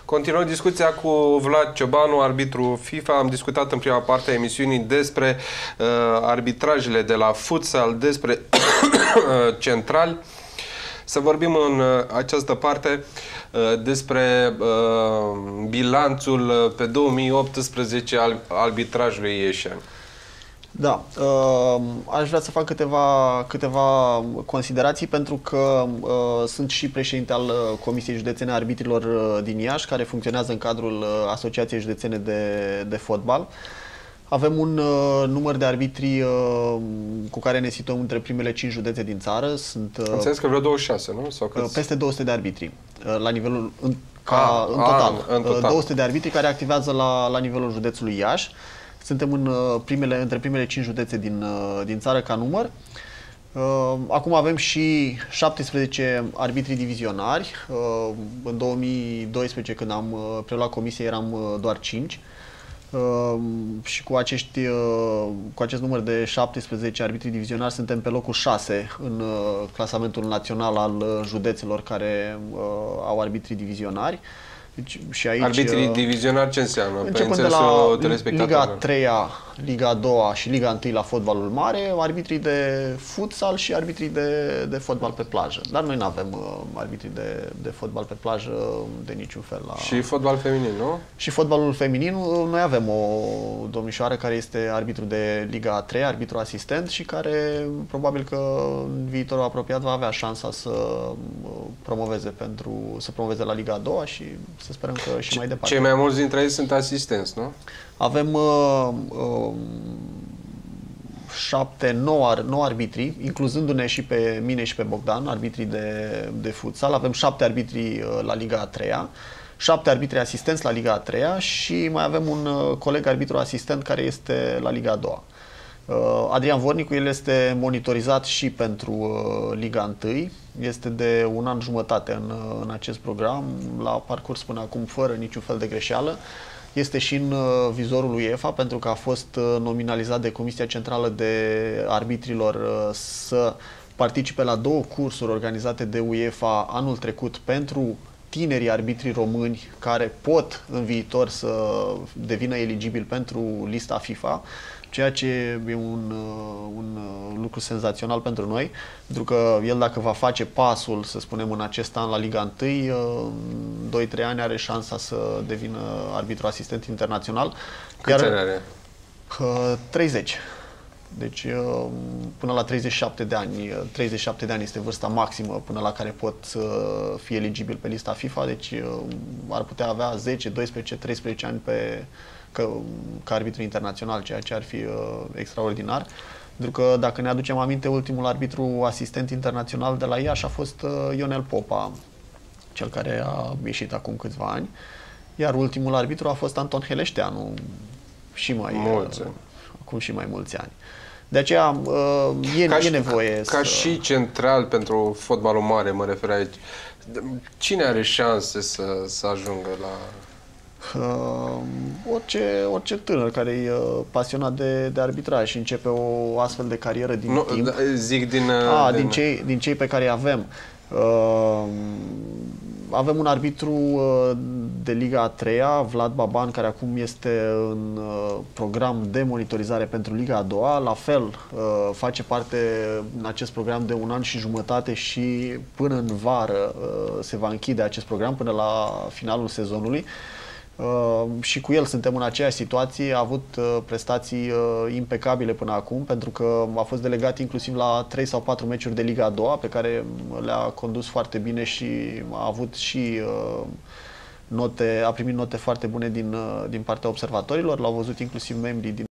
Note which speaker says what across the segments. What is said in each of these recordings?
Speaker 1: Continuăm discuția cu Vlad Ciobanu, arbitru FIFA. Am discutat în prima parte a emisiunii despre arbitrajele de la futsal, despre central. Să vorbim în această parte despre bilanțul pe 2018 al arbitrajului ieșean.
Speaker 2: Da, aș vrea să fac câteva considerații pentru că sunt și președinte al Comisiei Județene a Arbitrilor din Iași, care funcționează în cadrul Asociației Județene de Fotbal. Avem un număr de arbitri cu care ne situăm între primele 5 județe din țară. Sunt
Speaker 1: înțeles că vreo 26, nu? Sau
Speaker 2: peste 200 de arbitri la nivelul în total. 200 de arbitri care activează la nivelul județului Iași. Suntem între primele 5 județe din țară ca număr. Acum avem și 17 arbitri divizionari. În 2012, când am preluat comisie, eram doar 5. Și cu acest număr de 17 arbitri divizionari suntem pe locul 6 în clasamentul național al județelor care au arbitri divizionari. Deci, și aici,
Speaker 1: arbitrii divizionari ce înseamnă?
Speaker 2: Începând de la Liga 3-a, Liga 2-a și Liga 1 la fotbalul mare, arbitrii de futsal și arbitrii de fotbal pe plajă. Dar noi nu avem arbitrii de fotbal pe plajă de niciun fel.
Speaker 1: Și fotbal feminin, nu?
Speaker 2: Și fotbalul feminin, noi avem o domnișoară care este arbitru de Liga 3, arbitru asistent și care probabil că în viitorul apropiat va avea șansa să promoveze la Liga 2 și să sperăm că și mai departe.
Speaker 1: Cei mai mulți dintre ei sunt asistenți, nu?
Speaker 2: Avem 9 arbitri, incluzându-ne și pe mine și pe Bogdan, arbitrii de futsal. Avem 7 arbitri la Liga 3-a, 7 arbitri asistenți la Liga 3-a și mai avem un coleg arbitru asistent care este la Liga 2-a. Adrian Vornicu, el este monitorizat și pentru Liga 1, este de un an jumătate în acest program, l-a parcurs până acum fără niciun fel de greșeală. Este și în vizorul UEFA pentru că a fost nominalizat de Comisia Centrală de Arbitrilor să participe la 2 cursuri organizate de UEFA anul trecut pentru tinerii arbitri români care pot în viitor să devină eligibili pentru lista FIFA, ceea ce e un lucru senzațional pentru noi, pentru că el, dacă va face pasul, să spunem, în acest an la Liga 1, 2-3 ani are șansa să devină arbitru asistent internațional.
Speaker 1: Câți ani are?
Speaker 2: 30. Deci până la 37 de ani. 37 de ani este vârsta maximă până la care pot fi eligibil pe lista FIFA, deci ar putea avea 10, 12, 13 ani ca arbitru internațional, ceea ce ar fi extraordinar. Pentru că, dacă ne aducem aminte, ultimul arbitru asistent internațional de la Iași a fost Ionel Popa, cel care a ieșit acum câțiva ani, iar ultimul arbitru a fost Anton Heleșteanu, acum și mai mulți ani. De aceea e nevoie
Speaker 1: ca și central pentru fotbalul mare, mă refer aici. Cine are șanse să ajungă la...
Speaker 2: Orice tânăr care e pasionat de arbitraj și începe o astfel de carieră din timp.
Speaker 1: Zic
Speaker 2: din cei pe care îi avem. Avem un arbitru de Liga 3-a, Vlad Baban, care acum este în program de monitorizare pentru Liga 2-a. La fel, face parte în acest program de un an și jumătate și până în vară se va închide acest program, până la finalul sezonului. Și cu el suntem în aceeași situație, a avut prestații impecabile până acum, pentru că a fost delegat inclusiv la 3 sau 4 meciuri de Liga 2 pe care le-a condus foarte bine și a avut și a primit note foarte bune din partea observatorilor, l-au văzut inclusiv membrii din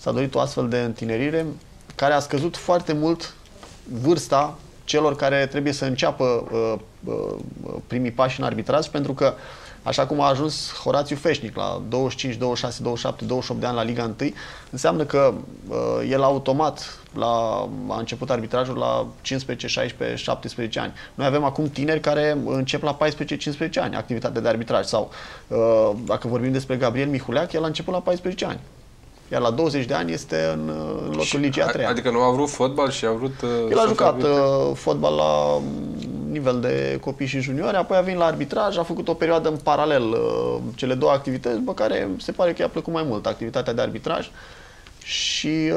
Speaker 2: s-a dorit o astfel de întinerire care a scăzut foarte mult vârsta celor care trebuie să înceapă primii pași în arbitraj, pentru că, așa cum a ajuns Horațiu Feșnic la 25, 26, 27, 28 de ani la Liga 1, înseamnă că el automat a început arbitrajul la 15, 16, 17 ani. Noi avem acum tineri care încep la 14-15 ani activitatea de arbitraj. Sau, dacă vorbim despre Gabriel Mihuleac, el a început la 14 ani. Iar la 20 de ani este în locul Ligii a 3-a.
Speaker 1: Adică nu a vrut fotbal și a vrut...
Speaker 2: El a jucat fotbal la nivel de copii și juniori, apoi a venit la arbitraj, a făcut o perioadă în paralel cele două activități, după care se pare că i-a plăcut mai mult activitatea de arbitraj și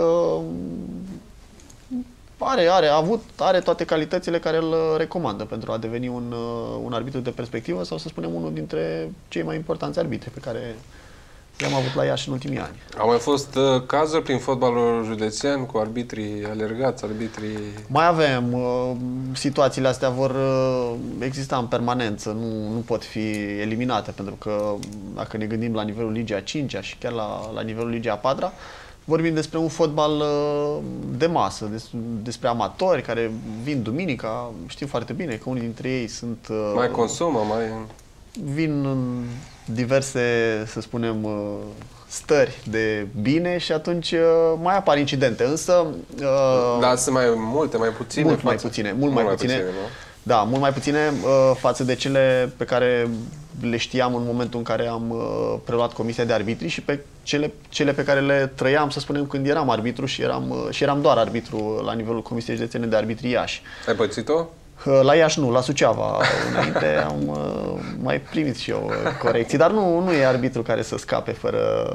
Speaker 2: are toate calitățile care îl recomandă pentru a deveni un arbitru de perspectivă sau, să spunem, unul dintre cei mai importanți arbitri pe care le-am avut la Iași în ultimii ani.
Speaker 1: Au mai fost cazuri prin fotbalul județean cu arbitrii alergați, arbitrii...
Speaker 2: Mai avem. Situațiile astea vor exista în permanență, nu pot fi eliminate, pentru că dacă ne gândim la nivelul Ligii a 5-a și chiar la nivelul Ligii a 4-a, vorbim despre un fotbal de masă, despre amatori care vin duminica. Știm foarte bine că unii dintre ei sunt...
Speaker 1: mai consumă,
Speaker 2: vin în diverse, să spunem, stări de bine și atunci mai apar incidente, însă...
Speaker 1: Dar sunt mai multe, mai puține?
Speaker 2: Mult mai puține. Da, mult mai puține față de cele pe care le știam în momentul în care am preluat Comisia de Arbitri și pe cele pe care le trăiam, să spunem, când eram arbitru și eram doar arbitru la nivelul Comisiei Județene de Arbitri Iași.
Speaker 1: Ai pățit-o?
Speaker 2: La Iași nu, la Suceava înainte am mai primit și eu corecții, dar nu e arbitru care să scape fără...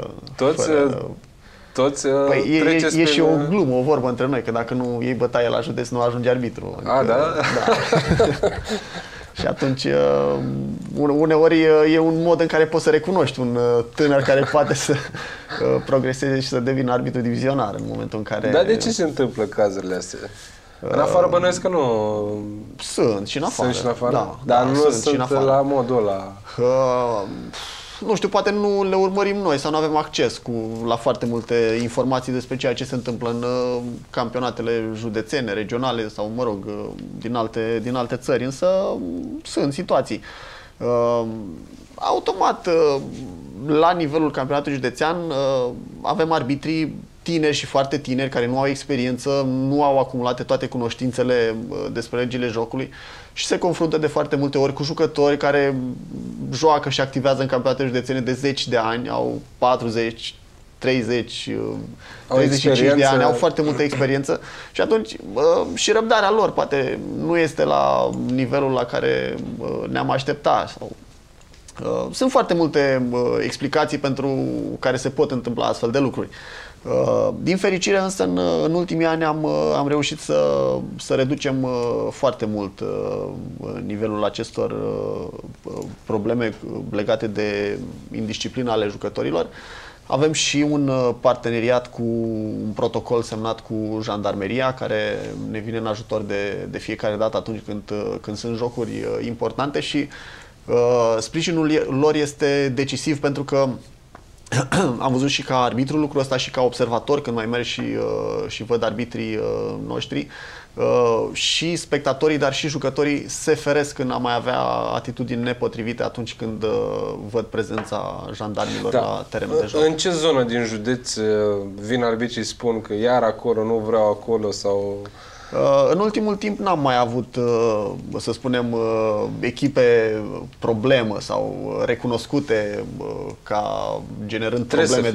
Speaker 1: Toți
Speaker 2: păi e și o glumă, o vorbă între noi, că dacă nu iei bătaie la județ, nu ajunge arbitru.
Speaker 1: Adică, da?
Speaker 2: Și atunci, uneori e un mod în care poți să recunoști un tânăr care poate să progreseze și să devină arbitru divizionar în momentul în care...
Speaker 1: Dar de ce se întâmplă cazurile astea? În afară bănuiesc că nu...
Speaker 2: Sunt și în afară.
Speaker 1: Sunt și în afară?
Speaker 2: Da,
Speaker 1: dar nu sunt la modul ăla.
Speaker 2: Nu știu, poate nu le urmărim noi sau nu avem acces la foarte multe informații despre ceea ce se întâmplă în campionatele județene, regionale sau, mă rog, din alte țări, însă sunt situații. Automat, la nivelul campionatului județean, avem arbitrii tineri și foarte tineri care nu au experiență, nu au acumulate toate cunoștințele despre legile jocului și se confruntă de foarte multe ori cu jucători care joacă și activează în campionatele județene de 10 de ani, au 40, 30, 35 de ani, au foarte multă experiență și atunci și răbdarea lor poate nu este la nivelul la care ne-am aștepta. Sunt foarte multe explicații pentru care se pot întâmpla astfel de lucruri. Din fericire însă în ultimii ani am reușit să reducem foarte mult nivelul acestor probleme legate de indisciplina ale jucătorilor. Avem și un parteneriat cu un protocol semnat cu Jandarmeria, care ne vine în ajutor de fiecare dată atunci când sunt jocuri importante și sprijinul lor este decisiv, pentru că am văzut și ca arbitru lucrul ăsta și ca observator când mai merg și văd arbitrii noștri, și spectatorii, dar și jucătorii se feresc în a mai avea atitudini nepotrivite atunci când văd prezența jandarmilor la terenul de joc.
Speaker 1: În ce zonă din județ vin arbitrii și spun că iar acolo, nu vreau acolo sau...
Speaker 2: În ultimul timp n-am mai avut, să spunem, echipe problemă sau recunoscute ca generând probleme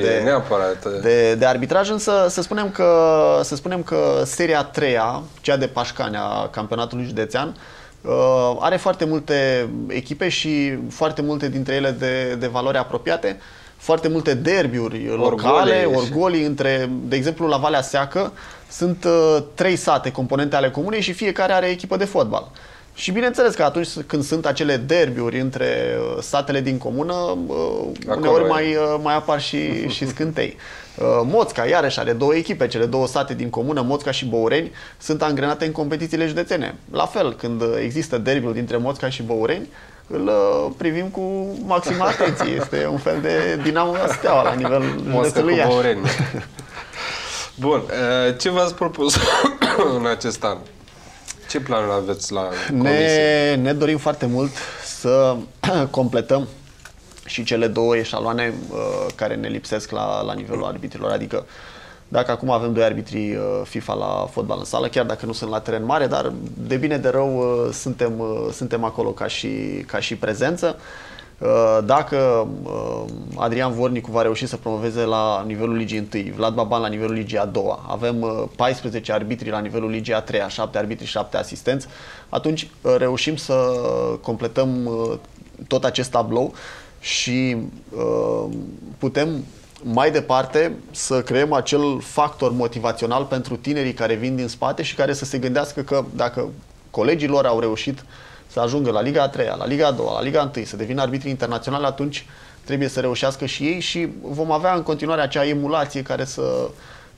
Speaker 2: de arbitraj, însă să spunem că seria 3-a, cea de Pașcani a campionatului județean, are foarte multe echipe și foarte multe dintre ele de valori apropiate, foarte multe derbiuri locale, orgolii între, de exemplu, la Valea Seacă sunt 3 sate componente ale comunei și fiecare are echipă de fotbal. Și bineînțeles că atunci când sunt acele derbiuri între satele din comună, uneori mai apar și scântei. Moțca, iarăși, are 2 echipe, cele 2 sate din comună, Moțca și Băureni, sunt angrenate în competițiile județene. La fel, când există derbiul dintre Moțca și Băureni, îl privim cu maximă atenție. Este un fel de Dinamo Steaua la nivelul județului Iași.
Speaker 1: Bun, ce v-ați propus în acest an? Ce planuri aveți la comisie?
Speaker 2: Ne dorim foarte mult să completăm și cele două eșaloane care ne lipsesc la nivelul arbitrilor. Adică dacă acum avem 2 arbitri FIFA la fotbal în sală, chiar dacă nu sunt la teren mare, dar de bine de rău suntem acolo ca și prezență. Dacă Adrian Vornicu va reuși să promoveze la nivelul Ligii 1, Vlad Baban la nivelul Ligii a 2, avem 14 arbitri la nivelul Ligii a 3, 7 arbitri, 7 asistenți, atunci reușim să completăm tot acest tablou și putem mai departe să creăm acel factor motivațional pentru tinerii care vin din spate și care să se gândească că dacă colegii lor au reușit să ajungă la Liga a 3, la Liga a 2, la Liga a 1, să devină arbitri internaționali, atunci trebuie să reușească și ei și vom avea în continuare acea emulație care să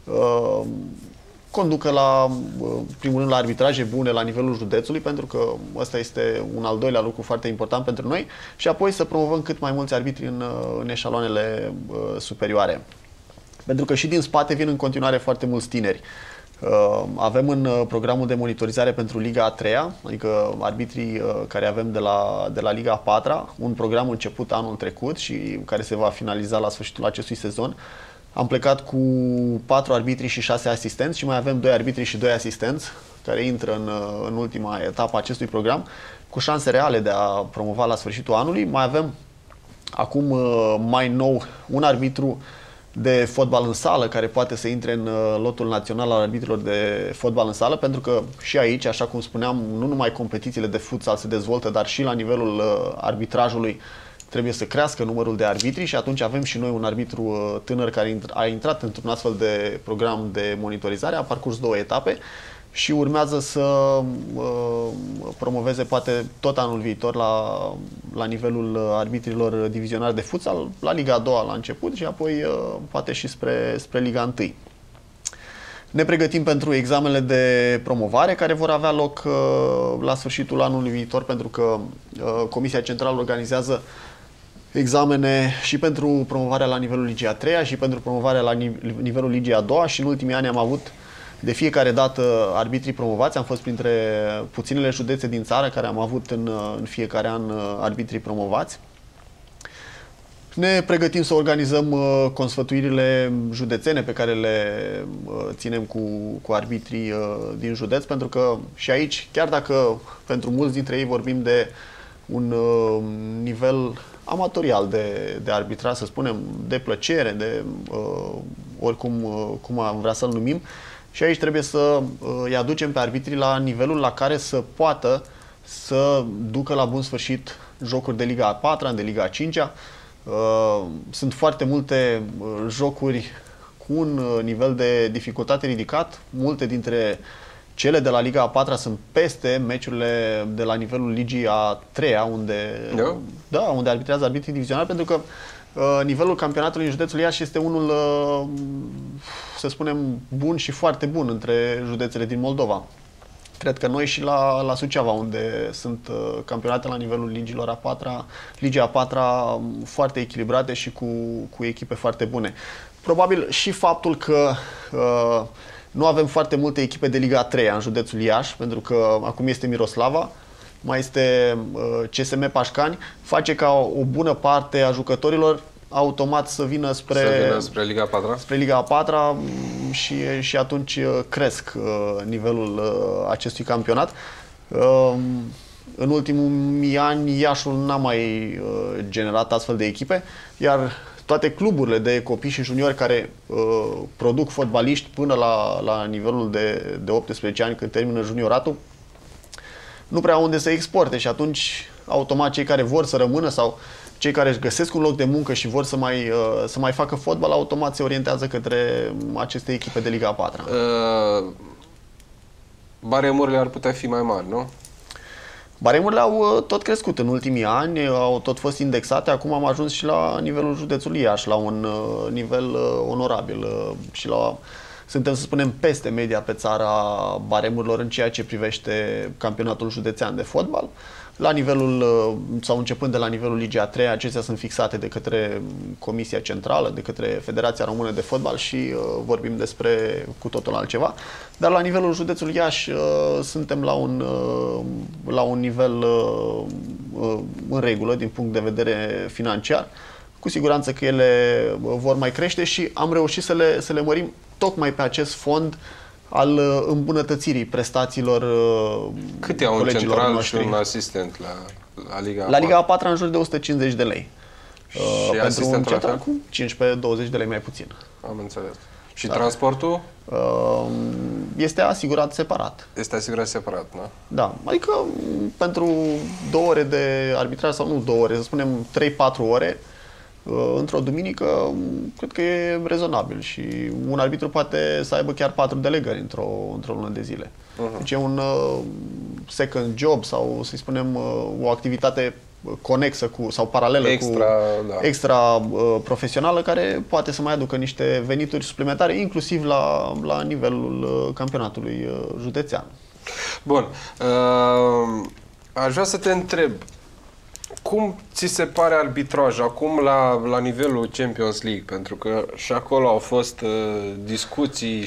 Speaker 2: conducă la, primul rând, la arbitraje bune la nivelul județului, pentru că ăsta este un al doilea lucru foarte important pentru noi, și apoi să promovăm cât mai mulți arbitri în eșaloanele superioare. Pentru că și din spate vin în continuare foarte mulți tineri. Avem în programul de monitorizare pentru Liga a 3-a, adică arbitrii care avem de la Liga a 4-a, un program început anul trecut și care se va finaliza la sfârșitul acestui sezon. Am plecat cu 4 arbitri și 6 asistenți și mai avem 2 arbitri și 2 asistenți care intră în ultima etapă a acestui program, cu șanse reale de a promova la sfârșitul anului. Mai avem acum mai nou un arbitru de fotbal în sală care poate să intre în lotul național al arbitrilor de fotbal în sală, pentru că și aici, așa cum spuneam, nu numai competițiile de futsal se dezvoltă, dar și la nivelul arbitrajului trebuie să crească numărul de arbitri și atunci avem și noi un arbitru tânăr care a intrat într-un astfel de program de monitorizare, a parcurs 2 etape și urmează să promoveze poate tot anul viitor la nivelul arbitrilor divizionari de futsal, la Liga a 2 la început și apoi poate și spre Liga 1. Ne pregătim pentru examenele de promovare care vor avea loc la sfârșitul anului viitor, pentru că Comisia Centrală organizează examene și pentru promovarea la nivelul Ligii a 3-a și pentru promovarea la nivelul Ligii a 2-a și în ultimii ani am avut de fiecare dată arbitrii promovați. Am fost printre puținele județe din țară care am avut în fiecare an arbitrii promovați. Ne pregătim să organizăm consfătuirile județene pe care le ținem cu arbitrii din județ, pentru că și aici, chiar dacă pentru mulți dintre ei vorbim de un nivel amatorial de arbitraj, să spunem, de plăcere, de oricum cum am vrea să-l numim, și aici trebuie să îi aducem pe arbitrii la nivelul la care să poată să ducă la bun sfârșit jocuri de Liga a 4-a, de Liga a 5-a. Sunt foarte multe jocuri cu un nivel de dificultate ridicat. Multe dintre cele de la Liga a 4-a sunt peste meciurile de la nivelul Ligii a 3-a, unde arbitrează arbitrii divizionali, pentru că nivelul campionatului în județul Iași este unul, să spunem, bun și foarte bun între județele din Moldova. Cred că noi și la Suceava, unde sunt campionate la nivelul ligilor a 4-a, Ligia a 4-a foarte echilibrate și cu echipe foarte bune. Probabil și faptul că nu avem foarte multe echipe de Liga a 3-a în județul Iași, pentru că acum este Miroslava, mai este CSM Pașcani, face ca o bună parte a jucătorilor automat să vină spre
Speaker 1: Liga a 4-a?
Speaker 2: Spre Liga a 4-a și atunci cresc nivelul acestui campionat. În ultimii ani Iașul n-a mai generat astfel de echipe, iar toate cluburile de copii și juniori care produc fotbaliști până la nivelul de 18 ani, când termină junioratul, nu prea au unde să exporte și atunci automat cei care vor să rămână sau cei care își găsesc un loc de muncă și vor să mai facă fotbal, automat se orientează către aceste echipe de Liga a 4-a.
Speaker 1: Baremurile ar putea fi mai mari, nu?
Speaker 2: Baremurile au tot crescut în ultimii ani, au tot fost indexate. Acum am ajuns și la nivelul județului Iași, la un nivel onorabil și suntem, să spunem, peste media pe țara baremurilor în ceea ce privește campionatul județean de fotbal. La nivelul, sau începând de la nivelul Ligii a 3-a, acestea sunt fixate de către Comisia Centrală, de către Federația Română de Fotbal și vorbim despre cu totul altceva. Dar la nivelul județului Iași suntem la un nivel în regulă din punct de vedere financiar. Cu siguranță că ele vor mai crește și am reușit să le mărim tocmai pe acest fond al îmbunătățirii prestațiilor
Speaker 1: cât e un central și un asistent la Liga a 4?
Speaker 2: La Liga a 4 în jur de 150 de lei.
Speaker 1: Și
Speaker 2: pentru un central cu 15-20 de lei mai puțin.
Speaker 1: Am înțeles. Și transportul?
Speaker 2: Este asigurat separat.
Speaker 1: Este asigurat separat, nu?
Speaker 2: Da. Adică pentru 2 ore de arbitraj, sau nu 2 ore, să spunem 3-4 ore, într-o duminică, cred că e rezonabil și un arbitru poate să aibă chiar 4 delegări într-o lună de zile. Deci e un second job sau, să-i spunem, o activitate conexă sau paralelă extra profesională, care poate să mai aducă niște venituri suplimentare, inclusiv la nivelul campionatului județean.
Speaker 1: Bun. Aș vrea să te întreb, cum ți se pare arbitraj acum la nivelul Champions League? Pentru că și acolo au fost discuții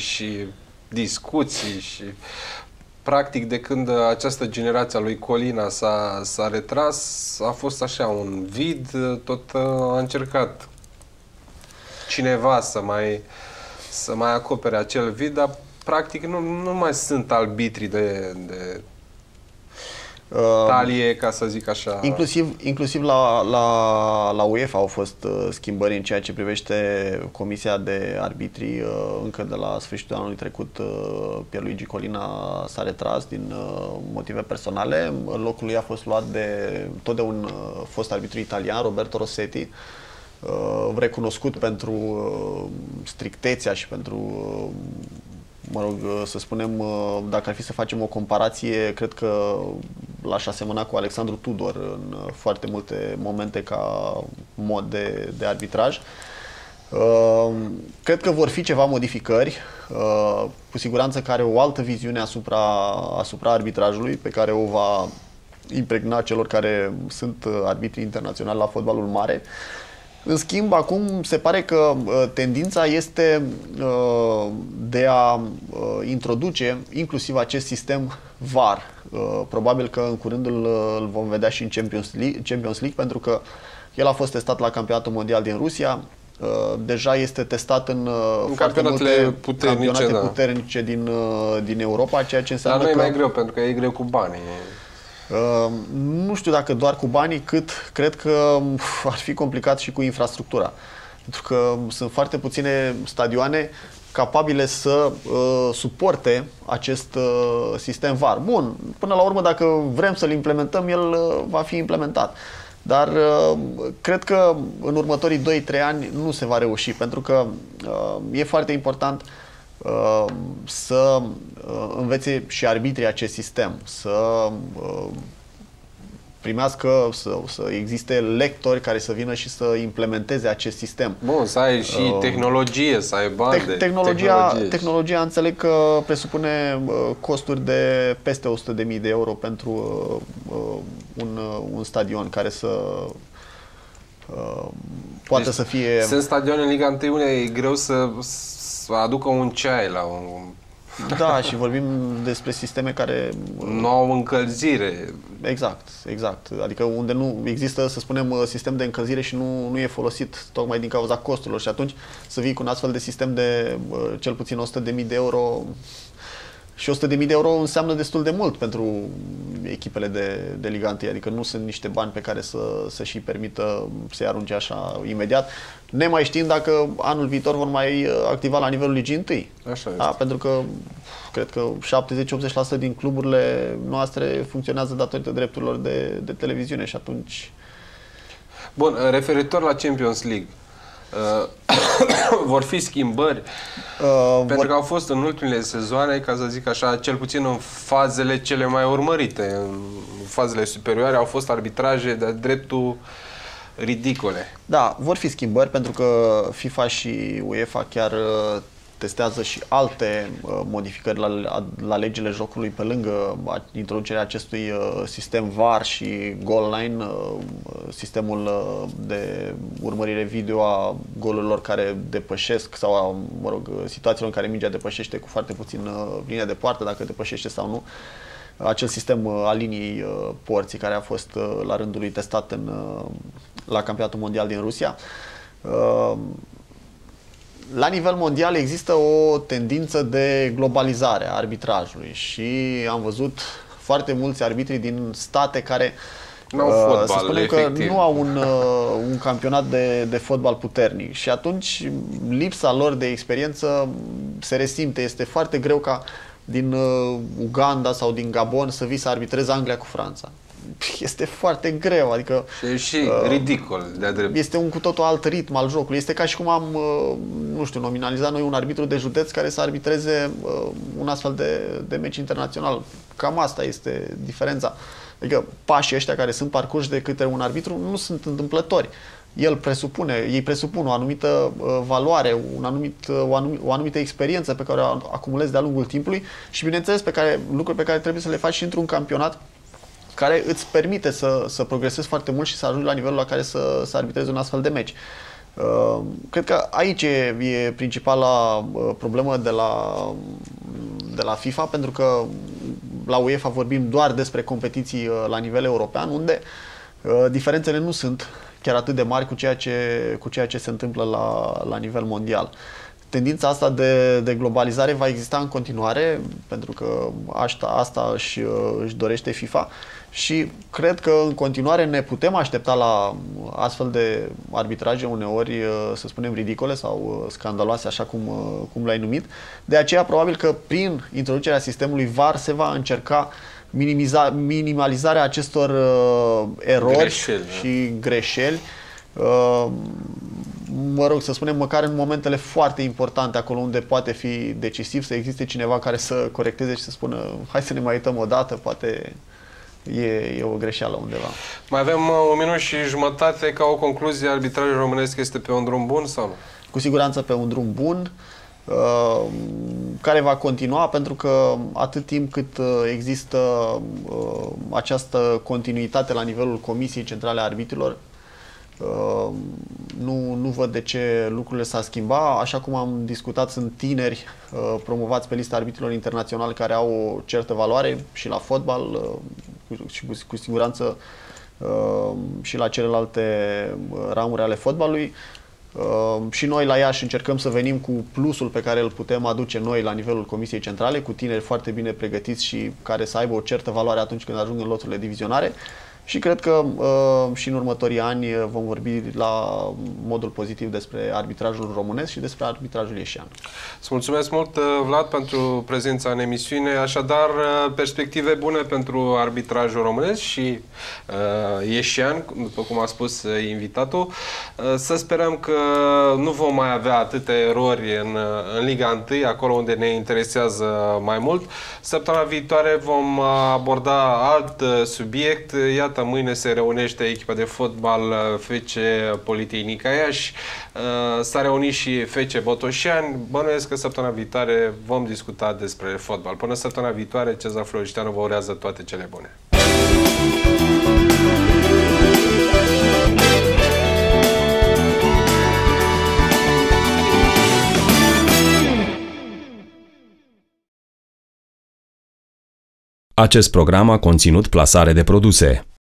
Speaker 1: și practic de când această generație a lui Colina s-a retras, a fost așa un vid, tot a încercat cineva să mai acopere acel vid, dar practic nu mai sunt arbitri de talie, ca să zic așa.
Speaker 2: Inclusiv la UEFA au fost schimbări în ceea ce privește Comisia de Arbitri. Încă de la sfârșitul anului trecut, Pierluigi Colina s-a retras din motive personale. În locul lui a fost luat de tot de un fost arbitru italian, Roberto Rossetti, recunoscut pentru strictețea și pentru, mă rog, să spunem, dacă ar fi să facem o comparație, cred că l-aș asemăna cu Alexandru Tudor în foarte multe momente ca mod de arbitraj. Cred că vor fi ceva modificări, cu siguranță că are o altă viziune asupra arbitrajului, pe care o va impregna celor care sunt arbitri internaționali la fotbalul mare. În schimb, acum se pare că tendința este de a introduce inclusiv acest sistem VAR. Probabil că în curând îl vom vedea și în Champions League, pentru că el a fost testat la Campionatul Mondial din Rusia, deja este testat în foarte multe campionate puternice din Europa, ceea ce înseamnă
Speaker 1: că... Dar nu e mai greu, pentru că e greu cu banii.
Speaker 2: Nu știu dacă doar cu banii, cât cred că ar fi complicat și cu infrastructura. Pentru că sunt foarte puține stadioane capabile să suporte acest sistem VAR. Bun, până la urmă, dacă vrem să-l implementăm, el va fi implementat. Dar cred că în următorii 2-3 ani nu se va reuși, pentru că e foarte important să învețe și arbitrii acest sistem, să primească, să existe lectori care să vină și să implementeze acest sistem.
Speaker 1: Bun, să ai și tehnologie, să ai bani de
Speaker 2: tehnologie. Tehnologia înțeleg că presupune costuri de peste 100.000 de euro pentru un stadion care să poate să fie...
Speaker 1: Sunt stadioane în Liga 1, e greu să aducă un ceai la un...
Speaker 2: Da, și vorbim despre sisteme care...
Speaker 1: Nu au încălzire.
Speaker 2: Exact. Adică unde nu există, să spunem, sistem de încălzire și nu e folosit tocmai din cauza costurilor. Și atunci să vii cu un astfel de sistem de cel puțin 100.000 de euro... Și 100.000 de euro înseamnă destul de mult pentru echipele de Liga 1, adică nu sunt niște bani pe care să și permită să-i arunce așa imediat, nemai știind dacă anul viitor vor mai activa la nivelul Ligii 1.
Speaker 1: Așa este.
Speaker 2: Pentru că cred că 70-80% din cluburile noastre funcționează datorită drepturilor de televiziune și atunci...
Speaker 1: Bun, referitor la Champions League, vor fi schimbări? Pentru că au fost în ultimele sezoane, ca să zic așa, cel puțin în fazele cele mai urmărite, în fazele superioare, au fost arbitraje de dreptul ridicole.
Speaker 2: Da, vor fi schimbări, pentru că FIFA și UEFA chiar testează și alte modificări la legile jocului pe lângă introducerea acestui sistem VAR și goal line, sistemul de urmărire video a golurilor care depășesc sau, mă rog, situațiilor în care mingea depășește cu foarte puțin linia de poartă, dacă depășește sau nu. Acel sistem al liniei porții care a fost la rândul lui testat la campionatul mondial din Rusia. La nivel mondial există o tendință de globalizare a arbitrajului și am văzut foarte mulți arbitri din state care să spunem că nu au un campionat de fotbal puternic și atunci lipsa lor de experiență se resimte. Este foarte greu ca din Uganda sau din Gabon să vii să arbitrezi Anglia cu Franța. Este foarte greu, adică...
Speaker 1: E și ridicol, de-a drept.
Speaker 2: Este un cu totul alt ritm al jocului. Este ca și cum am, nu știu, nominalizat noi un arbitru de județ care să arbitreze un astfel de meci internațional. Cam asta este diferența. Adică pașii ăștia care sunt parcurși de către un arbitru nu sunt întâmplători. Ei presupun o anumită valoare, o anumită experiență pe care o acumulezi de-a lungul timpului și, bineînțeles, lucruri pe care trebuie să le faci și într-un campionat care îți permite să progresezi foarte mult și să ajungi la nivelul la care să arbitrezi un astfel de meci. Cred că aici e principala problemă de la FIFA, pentru că la UEFA vorbim doar despre competiții la nivel european, unde diferențele nu sunt chiar atât de mari cu ceea ce se întâmplă la nivel mondial. Tendința asta de globalizare va exista în continuare, pentru că asta își dorește FIFA și cred că în continuare ne putem aștepta la astfel de arbitraje, uneori, să spunem, ridicole sau scandaloase, așa cum le-ai numit. De aceea, probabil că prin introducerea sistemului VAR se va încerca minimalizarea acestor erori și greșeli. Mă rog, să spunem, măcar în momentele foarte importante, acolo unde poate fi decisiv, să existe cineva care să corecteze și să spună hai să ne mai uităm o dată, poate e o greșeală undeva.
Speaker 1: Mai avem 1 minut și jumătate. Ca o concluzie, arbitrajul românesc este pe un drum bun sau nu?
Speaker 2: Cu siguranță pe un drum bun, care va continua, pentru că atât timp cât există această continuitate la nivelul Comisiei Centrale a Arbitrilor, nu văd de ce lucrurile s-ar schimba. Așa cum am discutat, sunt tineri promovați pe lista arbitrilor internaționali care au o certă valoare și la fotbal și cu siguranță și la celelalte ramuri ale fotbalului. Și noi la Iași încercăm să venim cu plusul pe care îl putem aduce noi la nivelul Comisiei Centrale, cu tineri foarte bine pregătiți și care să aibă o certă valoare atunci când ajung în loturile divizionare. Și cred că și în următorii ani vom vorbi la modul pozitiv despre arbitrajul românesc și despre arbitrajul ieșean.
Speaker 1: Îți mulțumesc mult, Vlad, pentru prezența în emisiune. Așadar, perspective bune pentru arbitrajul românesc și ieșean, după cum a spus invitatul. Să sperăm că nu vom mai avea atâtea erori în Liga 1, acolo unde ne interesează mai mult. Săptămâna viitoare vom aborda alt subiect. Iată, mâine se reunește echipa de fotbal FC Politehnica Iași. S-a reunit și FC Botoșani. Bănuiesc că săptămâna viitoare vom discuta despre fotbal. Până săptămâna viitoare, Cezar Floricianu vă urează toate cele bune.
Speaker 3: Acest program a conținut plasare de produse.